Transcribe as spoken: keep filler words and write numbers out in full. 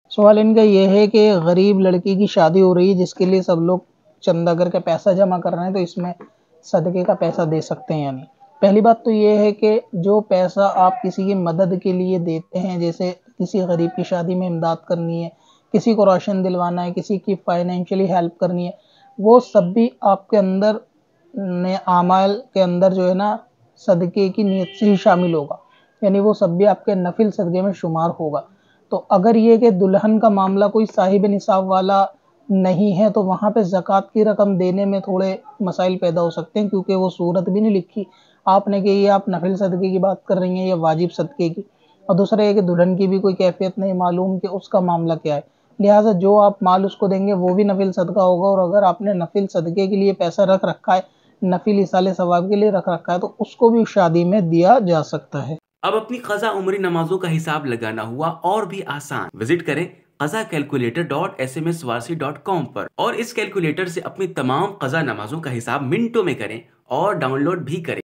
सवाल इनका ये है कि गरीब लड़की की शादी हो रही है जिसके लिए सब लोग चंदा करके पैसा जमा कर रहे हैं, तो इसमें सदके का पैसा दे सकते हैं या नहीं। पहली बात तो ये है कि जो पैसा आप किसी की मदद के लिए देते हैं, जैसे किसी गरीब की शादी में इमदाद करनी है, किसी को राशन दिलवाना है, किसी की फाइनेंशियली हेल्प करनी है, वो सब भी आपके अंदर ने आमाल के अंदर जो है ना सदके की नीयत से ही शामिल होगा, यानी वो सब भी आपके नफिल सदके में शुमार होगा। तो अगर ये कि दुल्हन का मामला कोई साहिब निसाब वाला नहीं है, तो वहाँ पे ज़कात की रकम देने में थोड़े मसाइल पैदा हो सकते हैं, क्योंकि वो सूरत भी नहीं लिखी आपने कि ये आप नफिल सदके की बात कर रही हैं या वाजिब सदके की। और दूसरा ये कि दुल्हन की भी कोई कैफियत नहीं मालूम कि उसका मामला क्या है, लिहाजा जो आप माल उसको देंगे वो भी नफिल सदका होगा। और अगर आपने नफिल सदके के लिए पैसा रख रखा है, नफिल इसाले सवाब के लिए रख रखा है, तो उसको भी शादी में दिया जा सकता है। अब अपनी कज़ा उम्री नमाजों का हिसाब लगाना हुआ और भी आसान। विजिट करें कज़ा calculator dot S M S Warsi dot com पर और इस कैलकुलेटर से अपनी तमाम कज़ा नमाजों का हिसाब मिनटों में करें और डाउनलोड भी करें।